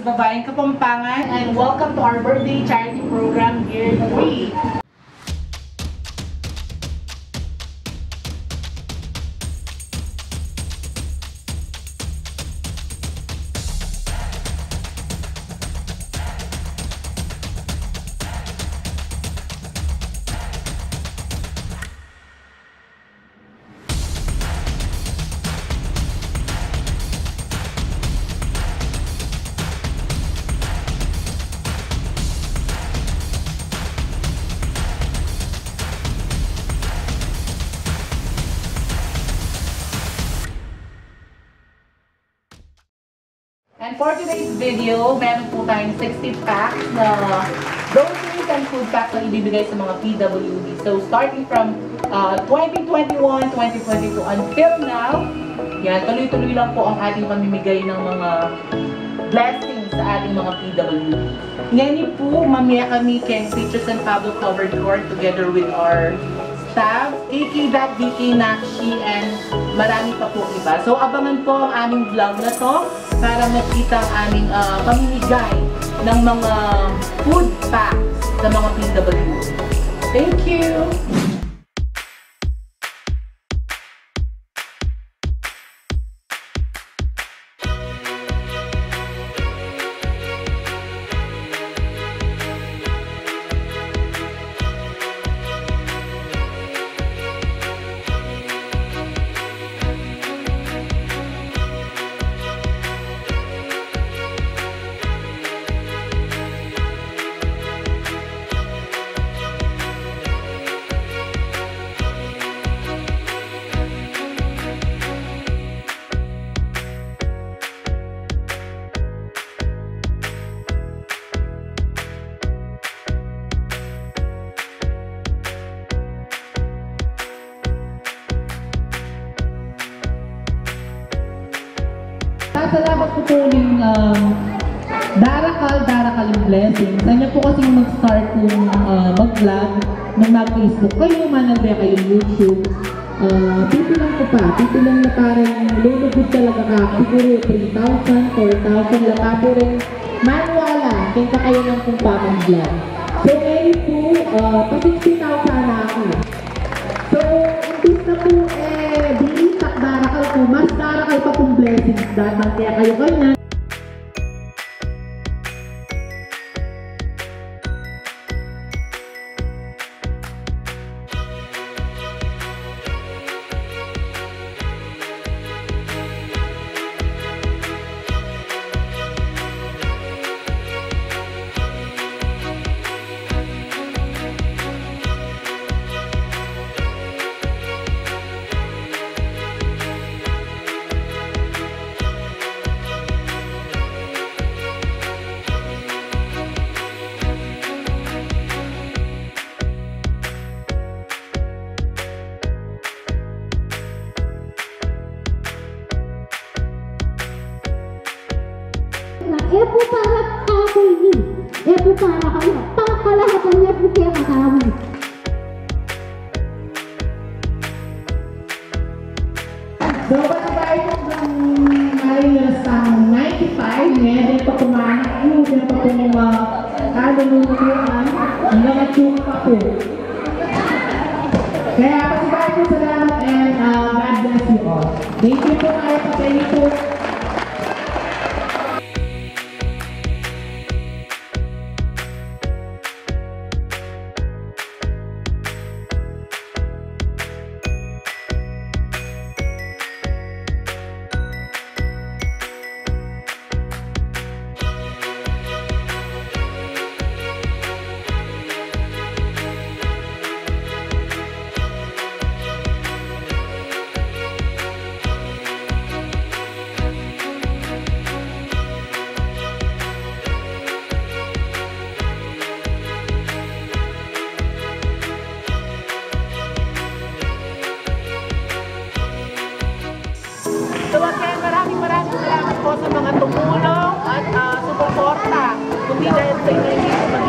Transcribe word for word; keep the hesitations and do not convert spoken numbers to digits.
Babaeng Kapampangan, and welcome to our birthday charity program, Year three. And for today's video, meron po tayong sixty packs na groceries and food packs na ibibigay sa mga P W D. So, starting from uh, twenty twenty-one, twenty twenty-two until now, yan, tuloy-tuloy lang po ang ating pamimigay ng mga blessings sa ating mga P W D. Ngayon po, mamaya kami kay Citrus and Pablo Covered Court together with our staff, A K D K Nakshi, and marami pa po iba. So, abangan po ang aming vlog na to para makita ang aming uh, pamimigay ng mga food packs sa mga P W. Thank you! Salamat po po ng um, Darakal, Darakal yung blessing. Kanya po kasi mag-start yung uh, mag-vlog nung mag-Facebook kayo, manalbe kayo YouTube. Uh, pipilang ko pa, pipilang na parang lulubog talaga ka. Siguro three thousand, four thousand lang ka po rin. Manuala, kinta kayo ng kung pa mag-vlog. So ngayon po, uh, pa-sixty thousand na ako. So, imbis na po, eh, biitak Darakal po, mas Darakal pa pong blessings dapat kaya kayo kanya. Eh po para ako yun. Eh po para kayo. Pangkalahatan niya po kaya kasama. So, patibay po ng Marinas ang ninety-five, ngayon din pa kumanak yun, din pa po mga kadunungan, hanggang at yung pa po. Kaya patibay po salamat and uh, God bless you all. Thank you po kayo pa kayo po. So again, maraming maraming salamat po sa mga tumulong at uh, sumuporta. Kundi dahil sa inyo, hindi ko